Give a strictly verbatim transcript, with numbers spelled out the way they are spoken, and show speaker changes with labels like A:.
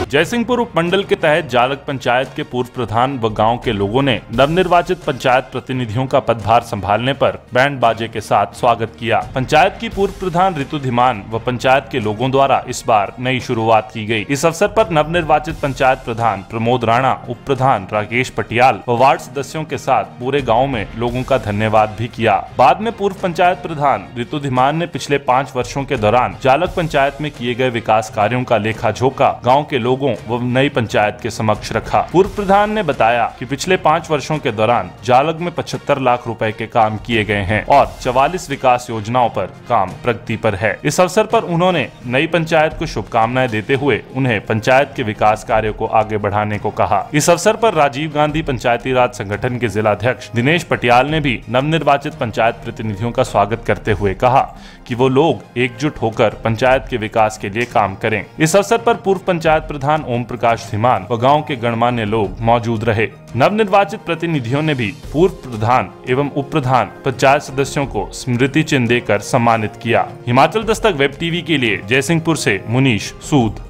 A: जयसिंहपुर उपमंडल के तहत जालक पंचायत के पूर्व प्रधान व गांव के लोगों ने नवनिर्वाचित पंचायत प्रतिनिधियों का पदभार संभालने पर बैंड बाजे के साथ स्वागत किया। पंचायत की पूर्व प्रधान ऋतु धीमान व पंचायत के लोगों द्वारा इस बार नई शुरुआत की गई। इस अवसर पर नवनिर्वाचित पंचायत प्रधान प्रमोद राणा, उप प्रधान राकेश पटियाल व वार्ड सदस्यों के साथ पूरे गाँव में लोगों का धन्यवाद भी किया। बाद में पूर्व पंचायत प्रधान ऋतु धीमान ने पिछले पाँच वर्षों के दौरान जालक पंचायत में किए गए विकास कार्यों का लेखा जोखा गाँव के लोगों व नई पंचायत के समक्ष रखा। पूर्व प्रधान ने बताया कि पिछले पाँच वर्षों के दौरान जालक में पचहत्तर लाख रुपए के काम किए गए हैं और चवालीस विकास योजनाओं पर काम प्रगति पर है। इस अवसर पर उन्होंने नई पंचायत को शुभकामनाएं देते हुए उन्हें पंचायत के विकास कार्यों को आगे बढ़ाने को कहा। इस अवसर पर राजीव गांधी पंचायती राज संगठन के जिलाध्यक्ष दिनेश पटियाल ने भी नवनिर्वाचित पंचायत प्रतिनिधियों का स्वागत करते हुए कहा कि वो लोग एकजुट होकर पंचायत के विकास के लिए काम करें। इस अवसर पर पूर्व पंचायत प्रधान ओम प्रकाश धीमान व गांव के गणमान्य लोग मौजूद रहे। नवनिर्वाचित प्रतिनिधियों ने भी पूर्व प्रधान एवं उप प्रधान पंचायत सदस्यों को स्मृति चिन्ह देकर सम्मानित किया। हिमाचल दस्तक वेब टीवी के लिए जयसिंहपुर से मुनीश सूद।